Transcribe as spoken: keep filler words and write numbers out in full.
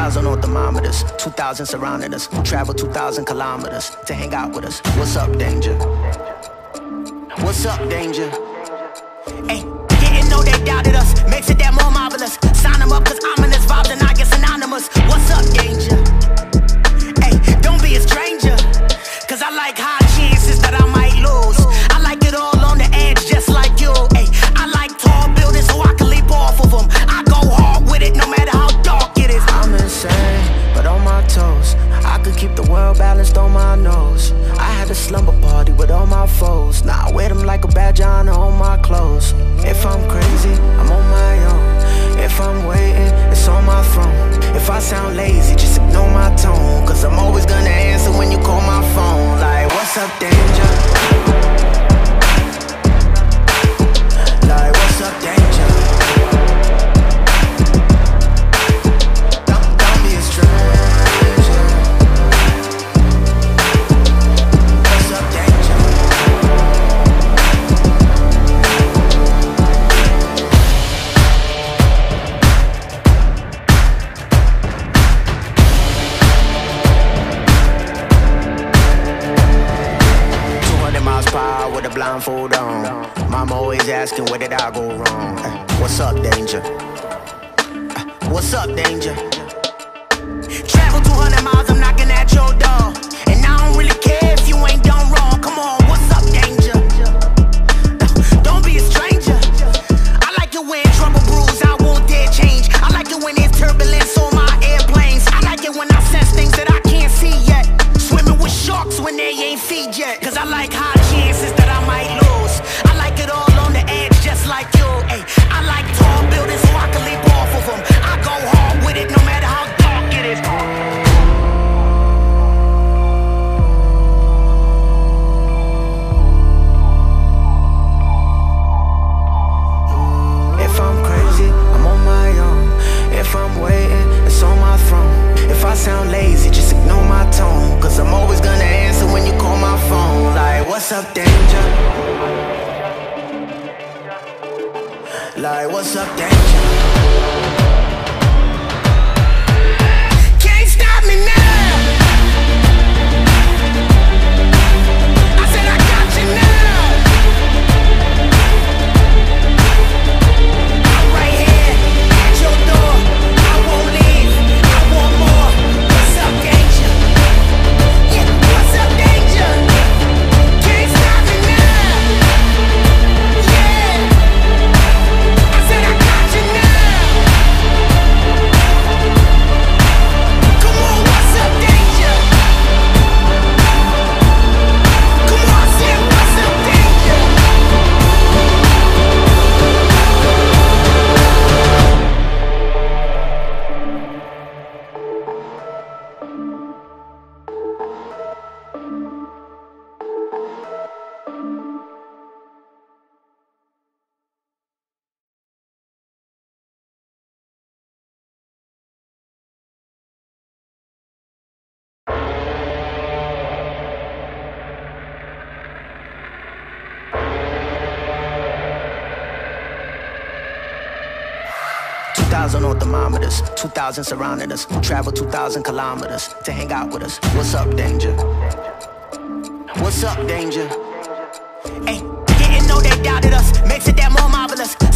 thousand on thermometers, two thousand surrounding us. Travel two thousand kilometers to hang out with us. What's up, danger? What's up, danger? Hey, didn't know they doubted us. Makes it that more marvelous. Sign them up cause ominous vibes and I get synonymous. What's up, danger? Hey, don't be a stranger. Cause I like high chances that I might lose. I like it all on the edge just like you. Hey, I like tall buildings so I can leap off of them. I go hard with it no matter how dark it is. I'm insane, but on my toes. I could keep the world balanced on my nose. I had a slumber party with all my foes. Now I wear them like a badge of honor on my clothes. If I'm crazy, I'm on my own. If I'm waiting, it's on my throne. If I sound lazy, just ignore my tone. Cause I'm always gonna answer when you call my phone. Like, what's up, danger? Like, what's up, danger? Blindfold on. Mama always asking where did I go wrong. uh, What's up, danger? uh, What's up, danger? Travel two hundred miles, I'm knocking at your door. And I don't really care if you ain't done wrong. Come on, what's up, danger? uh, Don't be a stranger. I like it when trouble brews, I won't dare change. I like it when there's turbulence on my airplanes. I like it when I sense things that I can't see yet. Swimming with sharks when they ain't feed yet. Cause I like high chances that I might lose. I like it all on the edge just like you. Ay, I like tall buildings so I can leap off of them. I go hard with it no matter how dark it is. If I'm crazy, I'm on my own. If I'm waiting, it's on my throne. If I sound lazy, just ignore my tone. Cause I'm always gonna answer when you call my phone. Like, what's up, danger? Like, what's up, danger? Can't stop me now. I said I got you now. I'm right here at your door. I won't leave. I want more. What's up, danger? Yeah, what's up, danger? Can't stop me now. Yeah, I said I got you now. Come on, what's up, danger? Come on, I said what's up, danger? two thousand on thermometers, two thousand surrounding us. Travel two thousand kilometers to hang out with us. What's up, danger? What's up, danger? Hey, didn't know they doubted us. Makes it that more marvelous.